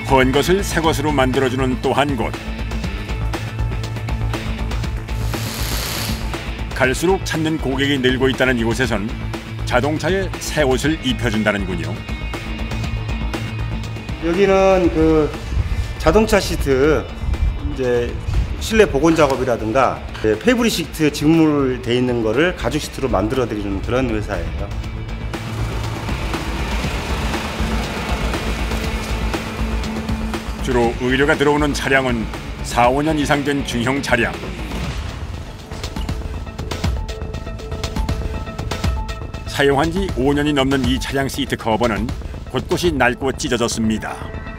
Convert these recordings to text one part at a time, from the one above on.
헌 것을 새 것으로 만들어주는 또 한 곳. 갈수록 찾는 고객이 늘고 있다는 이곳에선 자동차에 새 옷을 입혀준다는군요. 여기는 그 자동차 시트, 이제 실내 복원 작업이라든가 페이브리 시트 직물돼 있는 거를 가죽 시트로 만들어 드리는 그런 회사예요. 주로 의료가 들어오는 차량은 4, 5년 이상 된 중형 차량. 사용한 지 5년이 넘는 이 차량 시트 커버는 곳곳이 낡고 찢어졌습니다.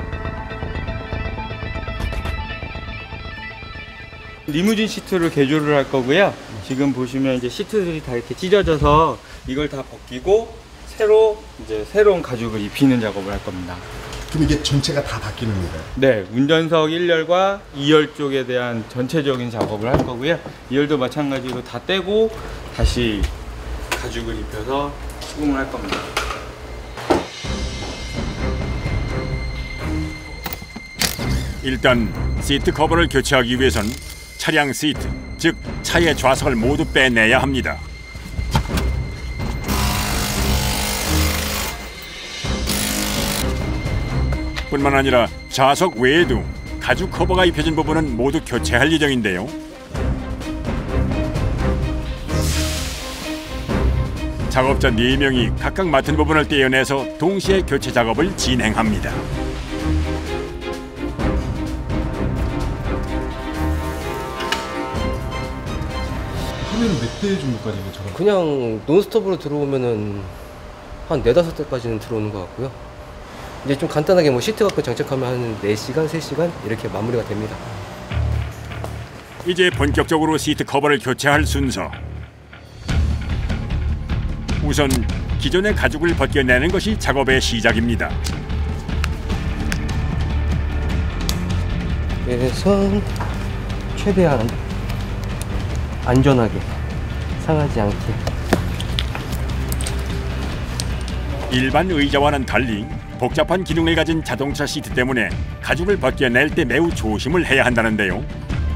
리무진 시트를 개조를 할 거고요. 지금 보시면 이제 시트들이 다 이렇게 찢어져서 이걸 다 벗기고 새로운 가죽을 입히는 작업을 할 겁니다. 그럼 이게 전체가 다 바뀌는 거예요? 네, 운전석 1열과 2열 쪽에 대한 전체적인 작업을 할 거고요. 2열도 마찬가지로 다 떼고 다시 가죽을 입혀서 시공을 할 겁니다. 일단 시트 커버를 교체하기 위해선 차량 시트, 즉 차의 좌석을 모두 빼내야 합니다. 뿐만 아니라 좌석 외에도 가죽 커버가 입혀진 부분은 모두 교체할 예정인데요. 작업자 4명이 각각 맡은 부분을 떼어내서 동시에 교체 작업을 진행합니다. 하루에는 몇 대 정도까지 작업? 그냥 논스톱으로 들어오면은 한 4~5대까지는 들어오는 것 같고요. 이제 좀 간단하게 뭐 시트 갖고 장착하면 한 4시간, 3시간 이렇게 마무리가 됩니다. 이제 본격적으로 시트 커버를 교체할 순서. 우선 기존의 가죽을 벗겨내는 것이 작업의 시작입니다. 그래서 최대한 안전하게 상하지 않게. 일반 의자와는 달리 복잡한 기능을 가진 자동차 시트 때문에 가죽을 벗겨낼 때 매우 조심을 해야 한다는데요.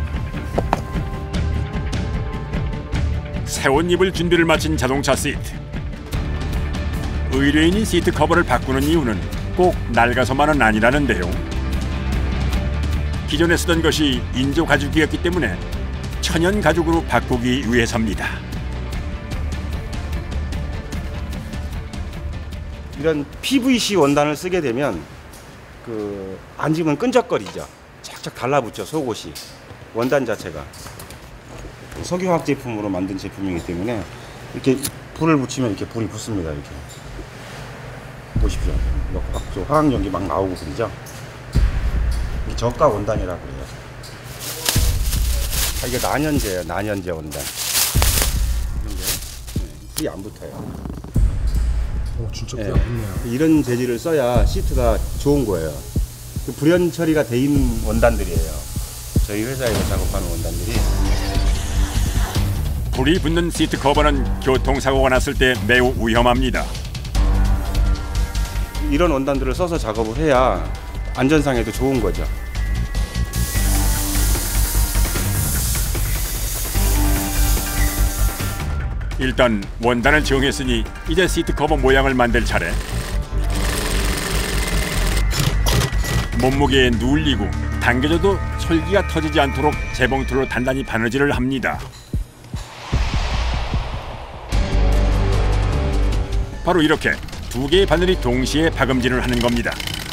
새 옷 입을 준비를 마친 자동차 시트. 의뢰인이 시트 커버를 바꾸는 이유는 꼭 낡아서만은 아니라는데요. 기존에 쓰던 것이 인조 가죽이었기 때문에 천연 가죽으로 바꾸기 위해서입니다. 이런 PVC 원단을 쓰게 되면 앉으면 끈적거리죠. 착착 달라붙죠, 속옷이. 원단 자체가 석유화학 제품으로 만든 제품이기 때문에 이렇게 불을 붙이면 이렇게 불이 붙습니다. 이렇게 보십시오. 막 화학 연기 막 나오고 그러죠. 저가 원단이라고 해요. 이게 난연제예요. 난연제 원단. 불이 안 붙어요. 진짜 불이 안 붙네요. 이런 재질을 써야 시트가 좋은 거예요. 불연 처리가 돼 있는 원단들이에요. 저희 회사에서 작업하는 원단들이. 불이 붙는 시트 커버는 교통사고가 났을 때 매우 위험합니다. 이런 원단들을 써서 작업을 해야 안전상에도 좋은 거죠. 일단 원단을 정했으니 이제 시트 커버 모양을 만들 차례. 몸무게에 눌리고 당겨져도 솔기가 터지지 않도록 재봉틀로 단단히 바느질을 합니다. 바로 이렇게 2개의 바늘이 동시에 박음질을 하는 겁니다.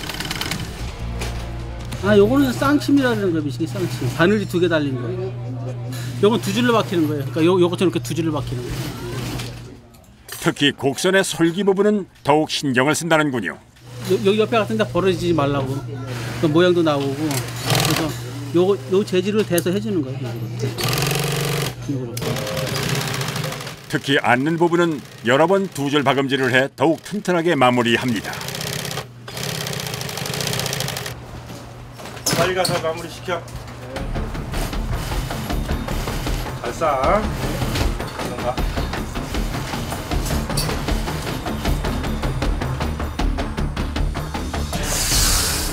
요거는 쌍침이라는 거 미시기 쌍침. 바늘이 2개 달린 거예요. 요건 2줄로 박히는 거예요. 그러니까 요것처럼 이렇게 2줄로 박히는 거예요. 특히 곡선의 솔기 부분은 더욱 신경을 쓴다는군요. 여기 옆에 같은 데 벌어지지 말라고. 그 모양도 나오고. 그래서 요 재질을 대서 해주는 거예요. 요거로. 특히 앉는 부분은 여러 번 2줄 박음질을 해 더욱 튼튼하게 마무리합니다. 빨리 가서 마무리 시켜. 잘 싸. 그런가?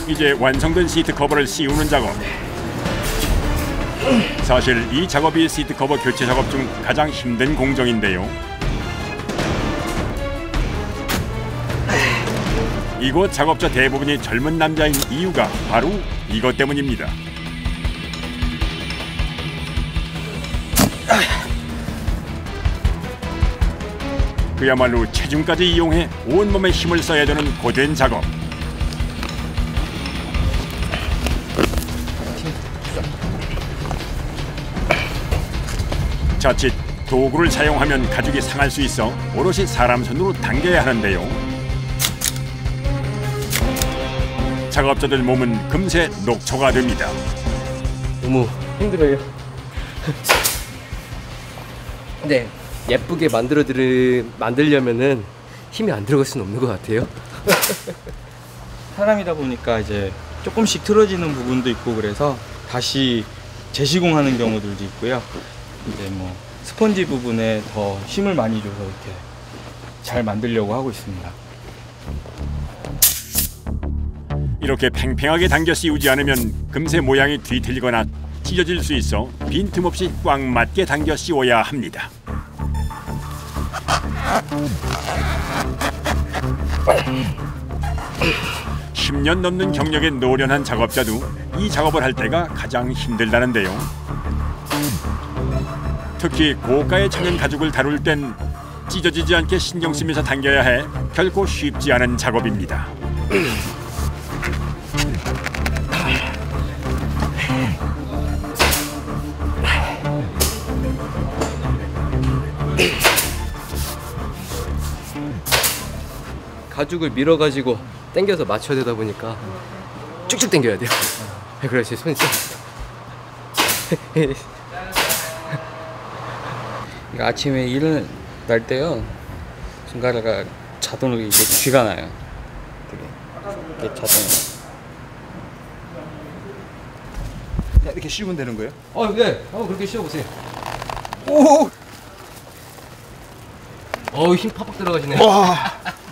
이제 완성된 시트 커버를 씌우는 작업. 사실 이 작업이 시트 커버 교체 작업 중 가장 힘든 공정인데요. 이곳 작업자 대부분이 젊은 남자인 이유가 바로 이것 때문입니다. 그야말로 체중까지 이용해 온몸에 힘을 써야 되는 고된 작업. 자칫 도구를 사용하면 가죽이 상할 수 있어 오롯이 사람 손으로 당겨야 하는데요. 작업자들 몸은 금세 녹초가 됩니다. 너무 힘들어요. 근데 예쁘게 만들려면은 힘이 안 들어갈 수는 없는 것 같아요. 사람이다 보니까 이제 조금씩 틀어지는 부분도 있고 그래서 다시 재시공하는 경우들도 있고요. 이제 뭐 스펀지 부분에 더 힘을 많이 줘서 이렇게 잘 만들려고 하고 있습니다. 이렇게 팽팽하게 당겨 씌우지 않으면 금세 모양이 뒤틀리거나 찢어질 수 있어 빈틈없이 꽉 맞게 당겨 씌워야 합니다. (10년) 넘는 경력의 노련한 작업자도 이 작업을 할 때가 가장 힘들다는데요. 특히 고가의 천연 가죽을 다룰 땐 찢어지지 않게 신경 쓰면서 당겨야 해 결코 쉽지 않은 작업입니다. 가죽을 밀어가지고 당겨서 맞춰야 되다 보니까 쭉쭉 당겨야 돼요. 그래서 손이 써. 아침에 일어날 때요, 손가락가 자동으로 이게 쥐가 나요. 되게 자동으로. 이렇게 씌우면 되는 거예요? 네. 그렇게 씌워보세요. 오! 힘 팍팍 들어가시네. 와!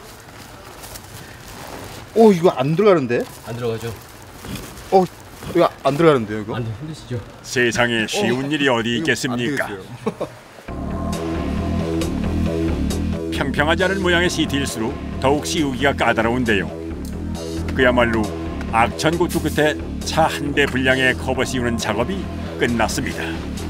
오, 이거 안 들어가는데? 안 들어가죠. 이거 안 들어가는데요, 이거? 안 돼, 힘드시죠? 세상에 쉬운 일이 어디 있겠습니까? 평평하지 않은 모양의 시트일수록 더욱 씌우기가 까다로운데요. 그야말로 악천고추 끝에 차 한 대 분량의 커버 씌우는 작업이 끝났습니다.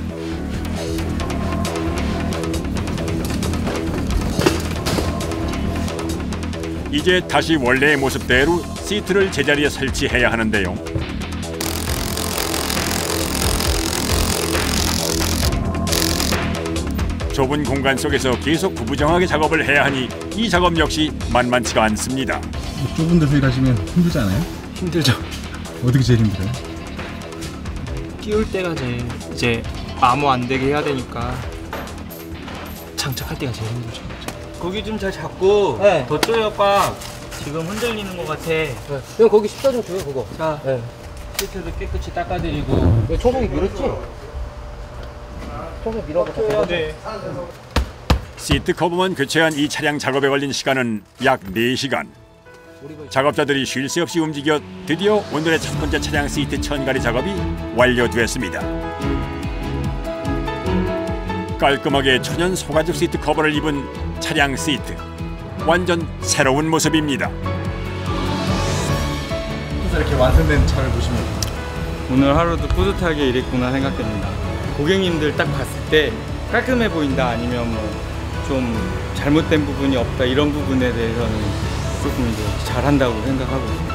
이제 다시 원래의 모습대로 시트를 제자리에 설치해야 하는데요. 좁은 공간 속에서 계속 구부정하게 작업을 해야 하니 이 작업 역시 만만치가 않습니다. 좁은 데서 일하시면 힘들지 않아요? 힘들죠. 어떻게 제일 힘들어요? 끼울 때가 제일 이제 마모 안 되게 해야 되니까 장착할 때가 제일 힘들죠. 거기 좀 잘 잡고 네. 더 쪼여 꽉. 지금 흔들리는 것 같아. 그냥 거기 십자 좀 줘요, 그거. 자, 네. 시트도 깨끗이 닦아드리고. 청소기 밀었지? 청소기 밀어서 다 네. 시트 커버만 교체한 이 차량 작업에 걸린 시간은 약 4시간. 작업자들이 쉴 새 없이 움직여 드디어 오늘의 첫 번째 차량 시트 천가리 작업이 완료됐습니다. 깔끔하게 천연 소가죽 시트 커버를 입은 차량 시트. 완전 새로운 모습입니다. 이렇게 완성된 차를 보시면 오늘 하루도 뿌듯하게 일했구나 생각됩니다. 고객님들 딱 봤을 때 깔끔해 보인다 아니면 뭐 좀 잘못된 부분이 없다 이런 부분에 대해서는 조금 이제 잘한다고 생각하고 있습니다.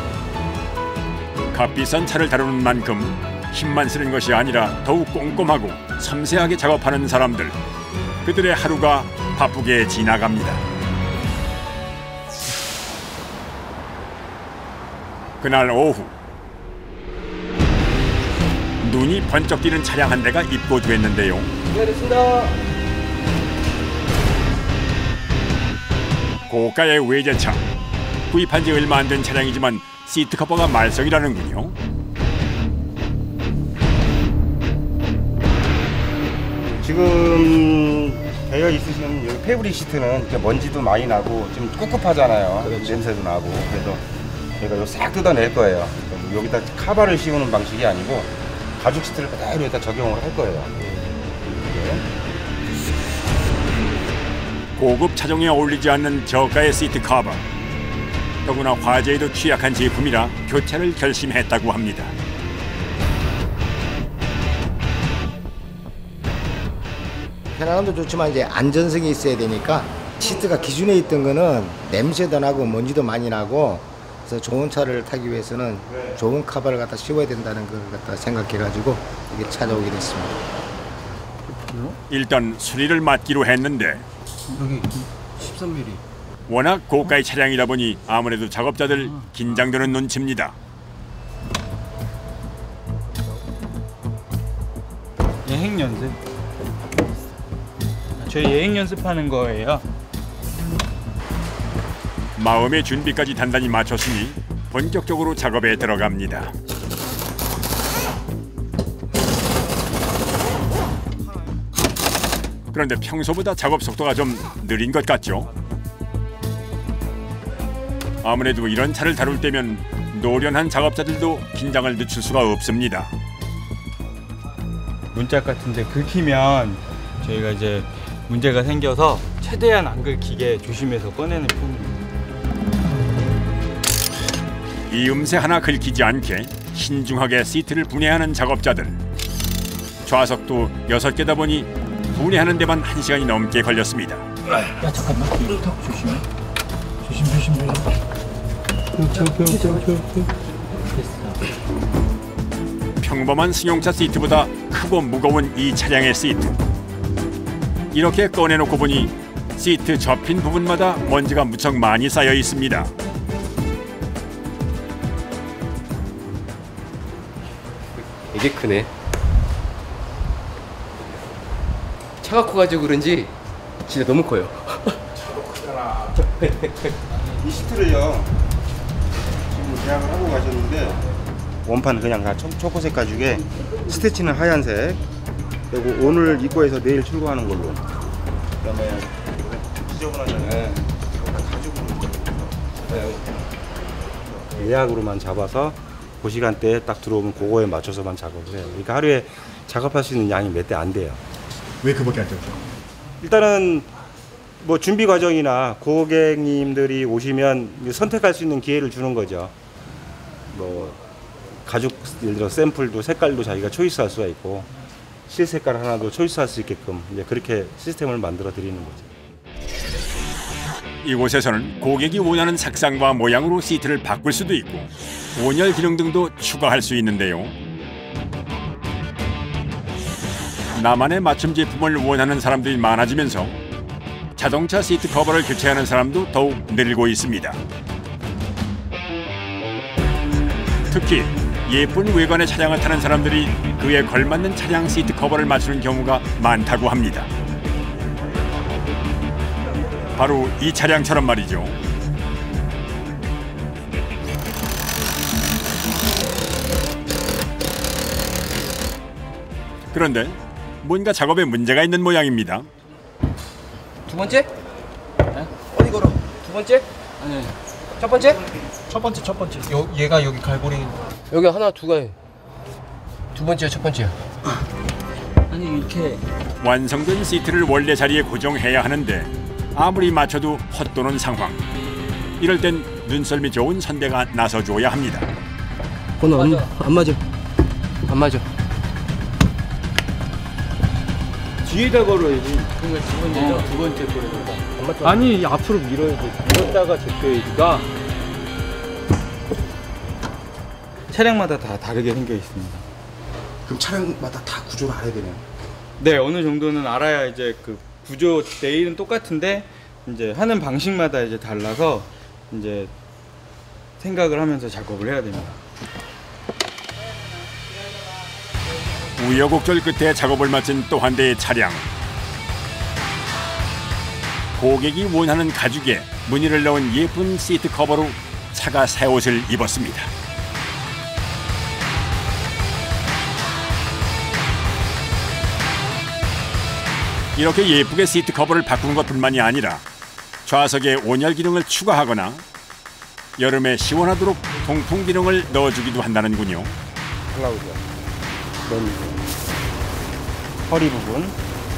값비싼 차를 다루는 만큼 힘만 쓰는 것이 아니라 더욱 꼼꼼하고 섬세하게 작업하는 사람들. 그들의 하루가 바쁘게 지나갑니다. 그날 오후 눈이 번쩍 띄는 차량 한 대가 입고됐는데요. 됐습니다. 고가의 외제차. 구입한 지 얼마 안 된 차량이지만 시트 커버가 말썽이라는군요. 지금 되어 있으신 여기 패브릭 시트는 이렇게 먼지도 많이 나고 좀 꿉꿉하잖아요. 냄새도 나고. 그래서 저희가 이거 싹 뜯어낼 거예요. 여기다 카바를 씌우는 방식이 아니고 가죽 시트를 그대로 여기다 적용을 할 거예요. 고급 차종에 어울리지 않는 저가의 시트 커버. 더구나 화재에도 취약한 제품이라 교체를 결심했다고 합니다. 편안함도 좋지만 이제 안전성이 있어야 되니까 시트가 기존에 있던 거는 냄새도 나고 먼지도 많이 나고 그래서 좋은 차를 타기 위해서는 좋은 카바를 갖다 씌워야 된다는 걸 갖다 생각해가지고 이게 찾아오게 됐습니다. 일단 수리를 맡기로 했는데 여기 13mm. 워낙 고가의 차량이다 보니 아무래도 작업자들 긴장되는 눈치입니다. 예행 연습. 저희 예행 연습하는 거예요. 마음의 준비까지 단단히 마쳤으니 본격적으로 작업에 들어갑니다. 그런데 평소보다 작업 속도가 좀 느린 것 같죠? 아무래도 이런 차를 다룰 때면 노련한 작업자들도 긴장을 늦출 수가 없습니다. 문짝 같은데 긁히면 저희가 이제 문제가 생겨서 최대한 안 긁히게 조심해서 꺼내는 편입니다. 이음새 하나 긁히지 않게 신중하게 시트를 분해하는 작업자들. 좌석도 6개다 보니 분해하는 데만 1시간이 넘게 걸렸습니다. 야 잠깐만 조심해. 조심. 평범한 승용차 시트보다 크고 무거운 이 차량의 시트. 이렇게 꺼내놓고 보니 시트 접힌 부분마다 먼지가 무척 많이 쌓여 있습니다. 되게 크네. 차가 커가지고 그런지 진짜 너무 커요. 이 시트를요 지금 계약을 하고 가셨는데 원판은 그냥 다 초코색 가죽에 스티치는 하얀색 그리고 오늘 입고 해서 내일 출고하는 걸로. 그다음에 지저분하잖아요. 이거 다 가죽으로 예약으로만 잡아서 그 시간대에 딱 들어오면 그거에 맞춰서만 작업을 해요. 그러니까 하루에 작업할 수 있는 양이 몇 대 안 돼요. 왜 그밖에 안 되죠? 일단은 뭐 준비 과정이나 고객님들이 오시면 선택할 수 있는 기회를 주는 거죠. 뭐 가죽 예를 들어 샘플도 색깔도 자기가 초이스할 수가 있고 실 색깔 하나도 초이스할 수 있게끔 이제 그렇게 시스템을 만들어 드리는 거죠. 이곳에서는 고객이 원하는 색상과 모양으로 시트를 바꿀 수도 있고 온열 기능 등도 추가할 수 있는데요. 나만의 맞춤 제품을 원하는 사람들이 많아지면서 자동차 시트 커버를 교체하는 사람도 더욱 늘고 있습니다. 특히 예쁜 외관의 차량을 타는 사람들이 그에 걸맞는 차량 시트 커버를 맞추는 경우가 많다고 합니다. 바로 이 차량처럼 말이죠. 그런데 뭔가 작업에 문제가 있는 모양입니다. 두 번째? 네? 어디 걸어? 두 번째? 아니. 첫 번째? 첫 번째. 얘가 여기 갈고리. 여기 하나 두 개. 두 번째, 첫 번째. 아니 이렇게 완성된 시트를 원래 자리에 고정해야 하는데 아무리 맞춰도 헛도는 상황. 이럴 땐 눈썰미 좋은 선배가 나서줘야 합니다. 번호 안 맞아. 안 맞아. 뒤에다 걸어야지. 그러니까 두 번째 거래다. 안 맞다. 아니 앞으로 밀어야지. 밀었다가 제껴야지가. 차량마다 다 다르게 생겨 있습니다. 그럼 차량마다 다 구조를 알아야 되네요. 네, 어느 정도는 알아야 이제 그 구조 내일은 똑같은데 이제 하는 방식마다 이제 달라서 이제 생각을 하면서 작업을 해야 됩니다. 우여곡절 끝에 작업을 마친 또 한 대의 차량. 고객이 원하는 가죽에 무늬를 넣은 예쁜 시트 커버로 차가 새 옷을 입었습니다. 이렇게 예쁘게 시트 커버를 바꾼 것뿐만이 아니라 좌석에 온열 기능을 추가하거나 여름에 시원하도록 통풍 기능을 넣어주기도 한다는군요. 클라우드. 허리 부분.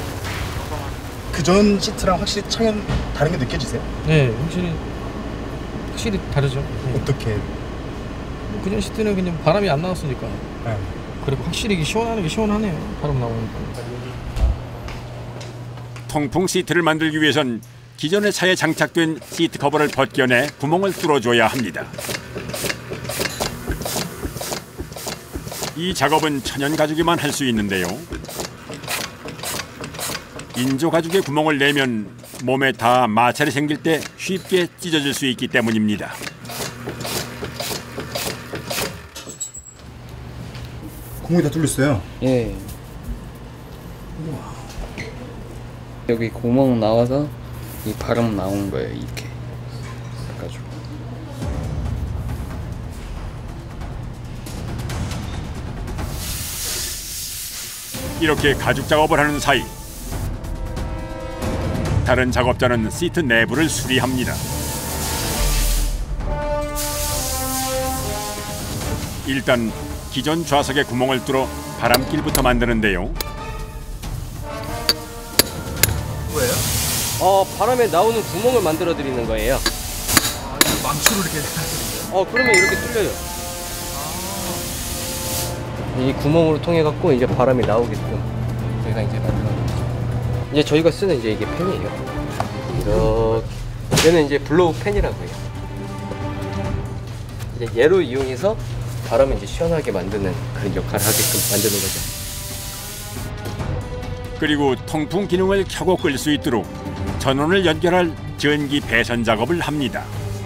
그전 시트랑 확실히 차이는 다른 게 느껴지세요? 네, 확실히 다르죠. 어떻게? 그전 시트는 그냥 바람이 안 나왔으니까. 네. 그리고 확실히 시원하는 게 시원하네요. 바람 나오니까. 통풍 시트를 만들기 위해선 기존의 차에 장착된 시트 커버를 벗겨내 구멍을 뚫어줘야 합니다. 이 작업은 천연 가죽에만 할 수 있는데요. 인조 가죽에 구멍을 내면 몸에 다 마찰이 생길 때 쉽게 찢어질 수 있기 때문입니다. 구멍이 다 뚫렸어요. 예. 여기 구멍 나와서 이 바람 나온 거예요. 이렇게 해가지고. 이렇게 가죽 작업을 하는 사이 다른 작업자는 시트 내부를 수리합니다. 일단 기존 좌석에 구멍을 뚫어 바람길부터 만드는데요. 뭐예요? 바람에 나오는 구멍을 만들어 드리는 거예요. 망치로 이렇게. 그러면 이렇게 뚫려요. 이 구멍으로 통해 갖고 이제 바람이 나오게끔 저희가 이제 만들어요. 이제 저희가 쓰는 이제 이게 팬이에요. 이렇게 얘는 이제 블로우 팬이라고 해요. 이제 얘로 이용해서 바람을 이제 시원하게 만드는 그런 역할을 하게끔 만드는 거죠. 그리고 통풍 기능을 켜고 끌 수 있도록 전원을 연결할 전기 배선 작업을 합니다.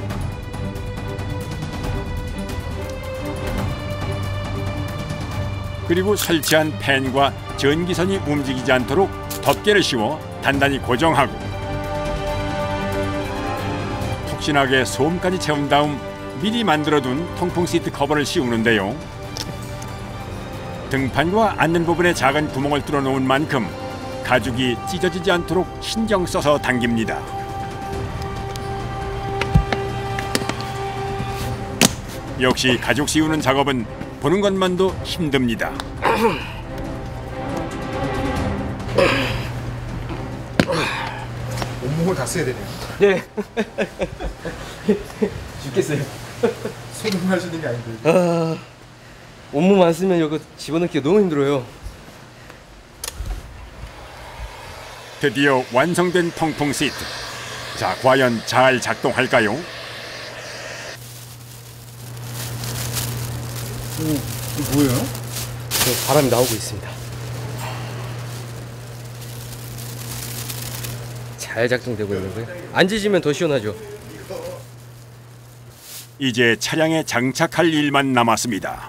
그리고 설치한 팬과 전기선이 움직이지 않도록 덮개를 씌워 단단히 고정하고 푹신하게 소음까지 채운 다음 미리 만들어둔 통풍 시트 커버를 씌우는데요. 등판과 앉는 부분에 작은 구멍을 뚫어놓은 만큼 가죽이 찢어지지 않도록 신경 써서 당깁니다. 역시 가죽 씌우는 작업은 보는 것만도 힘듭니다. 온몸을 다 써야 되네요. 네. 죽겠어요. 손으로 할 수 있는 게 아닌데. 온몸 안 쓰면 이거 집어넣기가 너무 힘들어요. 드디어 완성된 통풍 시트. 자, 과연 잘 작동할까요? 이거 뭐예요? 바람이 나오고 있습니다. 잘 작동되고 있는 거예요. 앉으시면 더 시원하죠. 이제 차량에 장착할 일만 남았습니다.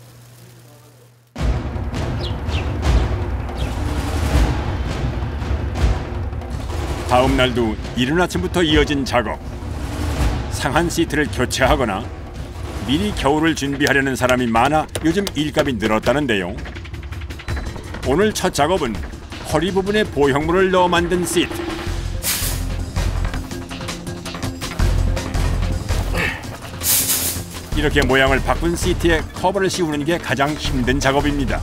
다음 날도 이른 아침부터 이어진 작업. 상한 시트를 교체하거나 미리 겨울을 준비하려는 사람이 많아 요즘 일감이 늘었다는데요. 오늘 첫 작업은 허리 부분에 보형물을 넣어 만든 시트. 이렇게 모양을 바꾼 시트에 커버를 씌우는 게 가장 힘든 작업입니다.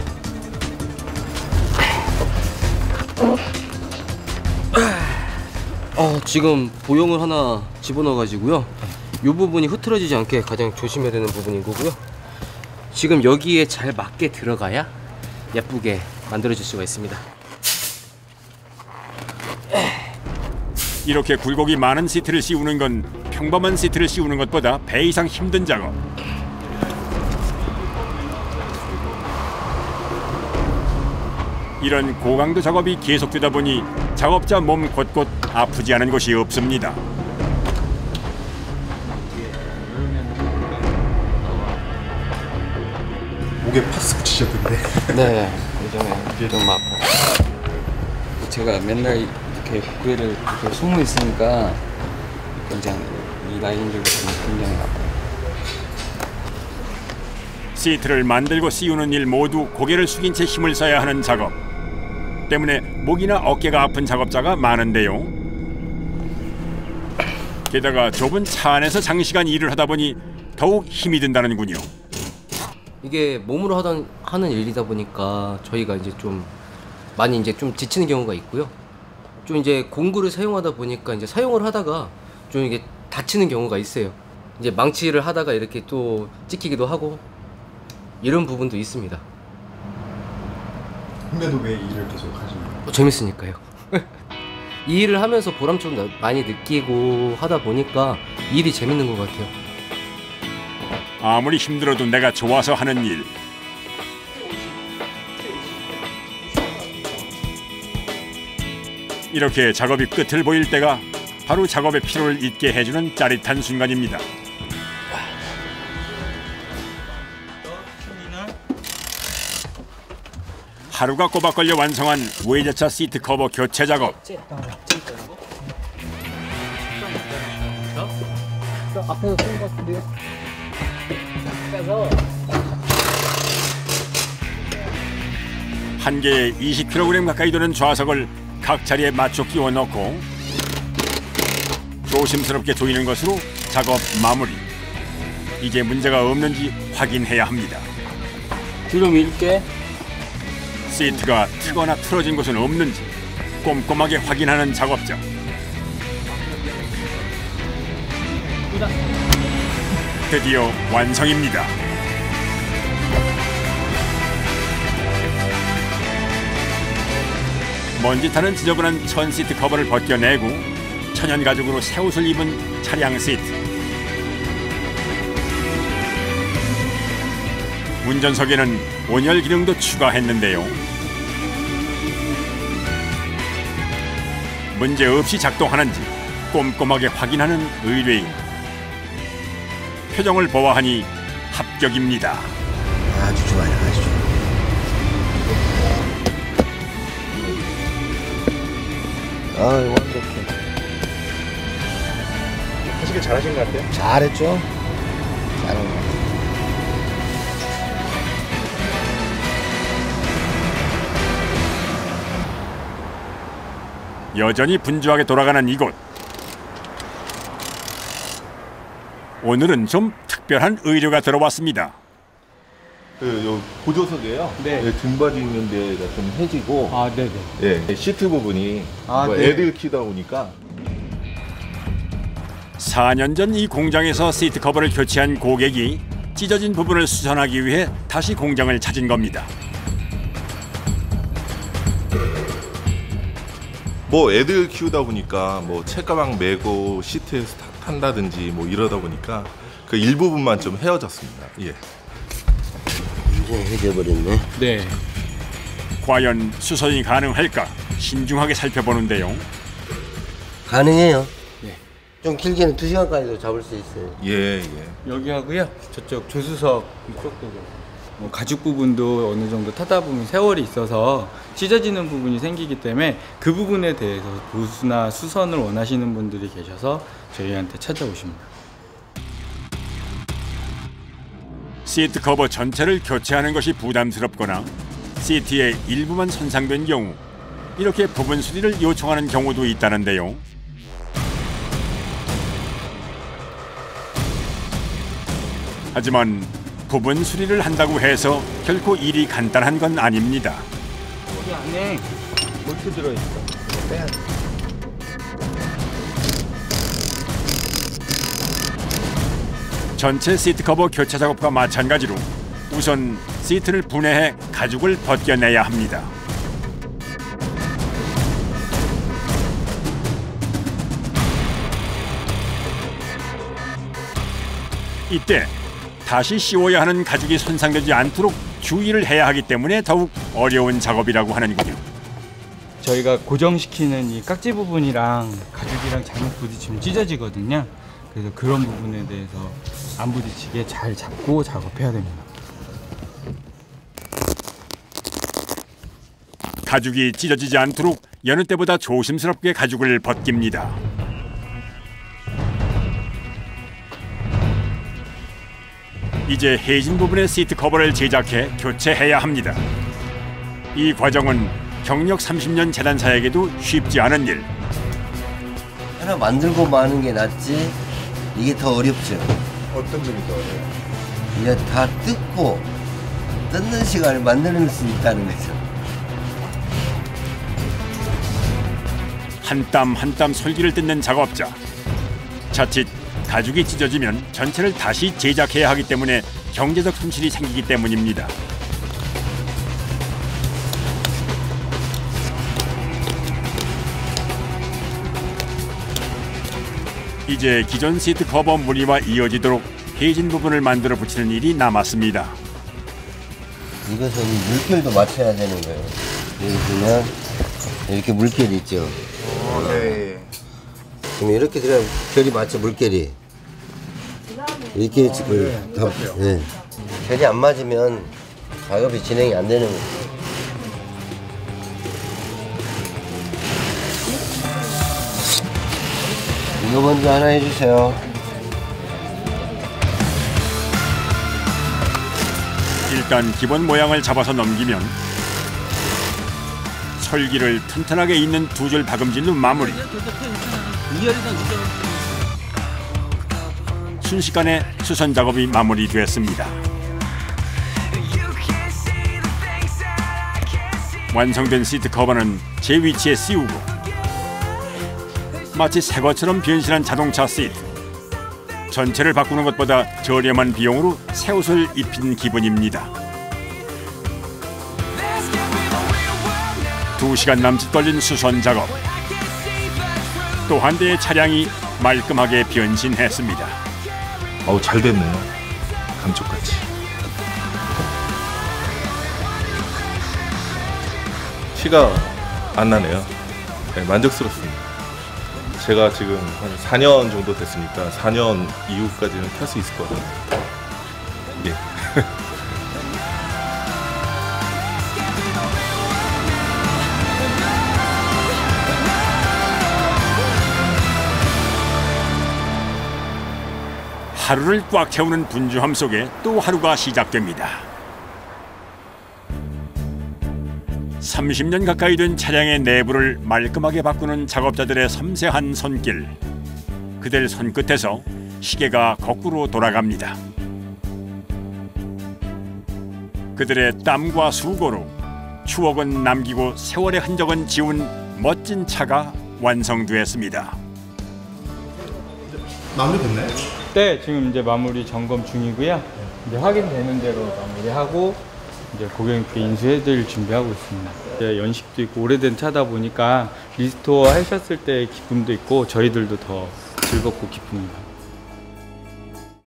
지금 보형을 하나 집어넣어 가지고요. 이 부분이 흐트러지지 않게 가장 조심해야 되는 부분인 거고요. 지금 여기에 잘 맞게 들어가야 예쁘게 만들어질 수가 있습니다. 이렇게 굴곡이 많은 시트를 씌우는 건 평범한 시트를 씌우는 것보다 배 이상 힘든 작업. 이런 고강도 작업이 계속되다 보니 작업자 몸 곳곳 아프지 않은 곳이 없습니다. 목에 파스 붙이셨던데. 네, 예전에 좀 아파요. 제가 맨날 이렇게 고개를 이렇게 숨어 있으니까 굉장히 이 라인 쪽이 굉장히 아파요. 시트를 만들고 씌우는 일 모두 고개를 숙인 채 힘을 써야 하는 작업 때문에 목이나 어깨가 아픈 작업자가 많은데요. 게다가 좁은 차 안에서 장시간 일을 하다 보니 더욱 힘이 든다는군요. 이게 몸으로 하는 일이다 보니까 저희가 이제 좀 많이 이제 좀 지치는 경우가 있고요. 좀 이제 공구를 사용하다 보니까 이제 사용을 하다가 좀 이게 다치는 경우가 있어요. 이제 망치를 하다가 이렇게 또 찍히기도 하고 이런 부분도 있습니다. 근데도 왜 일을 계속 하시는 거예요? 재밌으니까요. 이 일을 하면서 보람 좀 많이 느끼고 하다 보니까 일이 재밌는 것 같아요. 아무리 힘들어도 내가 좋아서 하는 일. 이렇게 작업이 끝을 보일 때가 바로 작업의 피로를 잊게 해주는 짜릿한 순간입니다. 하루가 꼬박 걸려 완성한 외제차 시트 커버 교체 작업. 앞에서 쓰는 것 같은데요? 한 개에 20kg 가까이 되는 좌석을 각 자리에 맞춰 끼워 넣고 조심스럽게 조이는 것으로 작업 마무리. 이제 문제가 없는지 확인해야 합니다. 뒤로 밀게. 시트가 트거나 틀어진 곳은 없는지 꼼꼼하게 확인하는 작업자. 드디어 완성입니다. 먼지 타는 지저분한 천 시트 커버를 벗겨내고 천연 가죽으로 새 옷을 입은 차량 시트. 운전석에는 온열 기능도 추가했는데요. 문제없이 작동하는지 꼼꼼하게 확인하는 의뢰인. 표정을 보아하니 합격입니다. 아주 좋아요, 아주 좋아요. 완벽해. 하시길 잘하신 것 같아요? 잘했죠? 잘한 것 같아요. 여전히 분주하게 돌아가는 이곳. 오늘은 좀 특별한 의료가 들어왔습니다. 요 보조석이에요. 네. 네, 등받이 있는 데가 좀 해지고. 아, 네네. 네, 시트 부분이 네. 애들 키다 보니까. 4년 전 이 공장에서 시트 커버를 교체한 고객이 찢어진 부분을 수선하기 위해 다시 공장을 찾은 겁니다. 뭐 애들 키우다 보니까 뭐 책가방 메고 시트에서 탄다든지 뭐 이러다 보니까 그 일부분만 좀 헤어졌습니다. 예. 이제 해져버렸네. 네. 과연 수선이 가능할까 신중하게 살펴보는데요. 가능해요. 네. 좀 길게는 2시간까지도 잡을 수 있어요. 예, 예. 여기 하고요. 저쪽 조수석 이쪽 부분. 뭐 가죽 부분도 어느 정도 타다 보면 세월이 있어서 찢어지는 부분이 생기기 때문에 그 부분에 대해서 보수나 수선을 원하시는 분들이 계셔서 저희한테 찾아오십니다. 시트 커버 전체를 교체하는 것이 부담스럽거나 시트의 일부만 손상된 경우 이렇게 부분 수리를 요청하는 경우도 있다는데요. 하지만 부분 수리를 한다고 해서 결코 일이 간단한 건 아닙니다. 여기 안에 볼트 들어있어. 빼야 돼. 전체 시트 커버 교체 작업과 마찬가지로 우선 시트를 분해해 가죽을 벗겨내야 합니다. 이때 다시 씌워야 하는 가죽이 손상되지 않도록 주의를 해야 하기 때문에 더욱 어려운 작업이라고 하는군요. 저희가 고정시키는 이 깍지 부분이랑 가죽이랑 잘못 부딪히면 찢어지거든요. 그래서 그런 부분에 대해서 안 부딪히게 잘 잡고 작업해야 됩니다. 가죽이 찢어지지 않도록 여느 때보다 조심스럽게 가죽을 벗깁니다. 이제 해진 부분의 시트 커버를 제작해 교체해야 합니다. 이 과정은 경력 30년 재단사에게도 쉽지 않은 일. 하나 만들고 마는 게 낫지 이게 더 어렵죠. 어떤 점이 더 어려워요? 이게 다 뜯는 시간을 만드는 수 있다는 거죠. 한 땀 한 땀 솔기를 뜯는 작업자. 자칫 가죽이 찢어지면 전체를 다시 제작해야 하기 때문에 경제적 손실이 생기기 때문입니다. 이제 기존 시트 커버 무늬와 이어지도록 해진 부분을 만들어 붙이는 일이 남았습니다. 이것은 물결도 맞춰야 되는 거예요. 여기 보면 이렇게 물결이 있죠. 네. 지금 이렇게 들어가면 결이 맞죠, 물결이. 이렇게 지금 네. 결이 안 맞으면 작업이 진행이 안 되는 거예요. 이거 먼저 하나 해주세요. 일단 기본 모양을 잡아서 넘기면 솔기를 튼튼하게 잇는 두 줄 박음질로 마무리. 순식간에 수선 작업이 마무리되었습니다. 완성된 시트 커버는 제 위치에 씌우고 마치 새 것처럼 변신한 자동차 시트. 전체를 바꾸는 것보다 저렴한 비용으로 새 옷을 입힌 기분입니다. 2시간 남짓 걸린 수선 작업. 또 한 대의 차량이 말끔하게 변신했습니다. 어우, 잘 됐네요. 감쪽같이. 티가 안 나네요. 네, 만족스럽습니다. 제가 지금 한 4년 정도 됐으니까 4년 이후까지는 탈 수 있을 것 같아요. 예. 하루를 꽉 채우는 분주함 속에 또 하루가 시작됩니다. 30년 가까이 된 차량의 내부를 말끔하게 바꾸는 작업자들의 섬세한 손길. 그들 손끝에서 시계가 거꾸로 돌아갑니다. 그들의 땀과 수고로 추억은 남기고 세월의 흔적은 지운 멋진 차가 완성되었습니다. 마무리됐나요? 네, 지금 이제 마무리 점검 중이고요. 이제 확인되는 대로 마무리하고 이제 고객님께 인수해드릴 준비하고 있습니다. 이제 연식도 있고 오래된 차다 보니까 리스토어 하셨을 때의 기쁨도 있고 저희들도 더 즐겁고 기쁩니다.